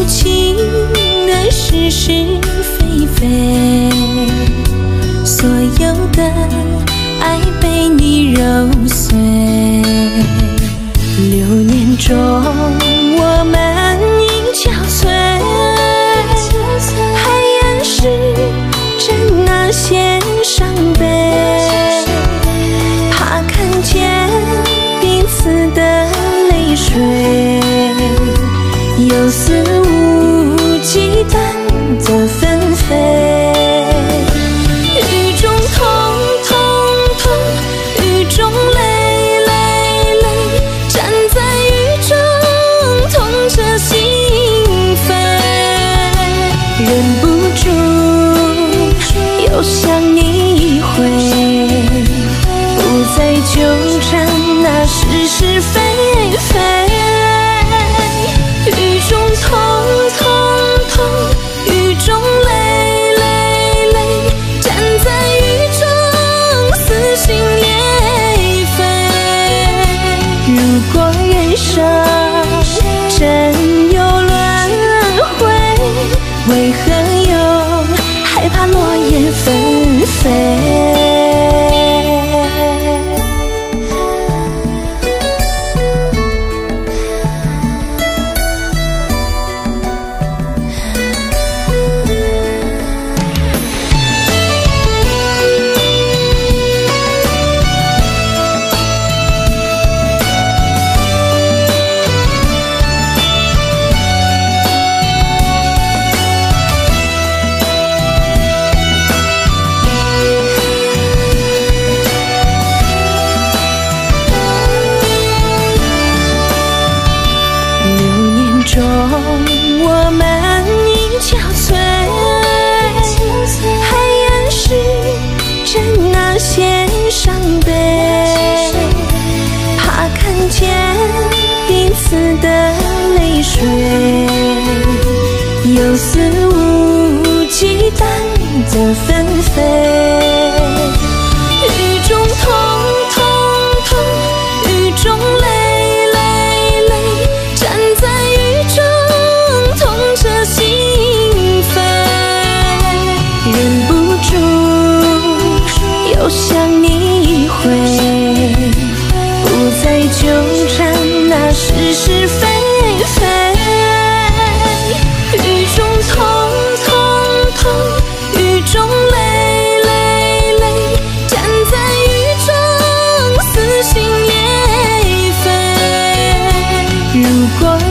情的是是非非，所有的爱被你揉碎。6年中，我们已憔悴，还掩饰着那些伤悲，怕看见彼此的泪水，有肆无忌惮的纷飞。雨中痛痛痛，雨中泪泪泪，站在雨中痛彻心扉，忍不住又想你一回，不再纠缠那是是非非。雨中痛痛痛，雨中泪泪泪，站在雨中撕心裂肺。如果人生真有轮回，为何又害怕落叶纷飞？我们已憔悴，还掩饰着那些伤悲，怕看见彼此的泪水，有肆无忌惮的纷飞。雨中痛痛痛，雨中泪泪泪，站在雨中痛彻心扉，忍不住又想你一回，不再纠缠那是是非非。雨中痛痛痛，雨中泪泪泪，站在雨中撕心裂肺。如果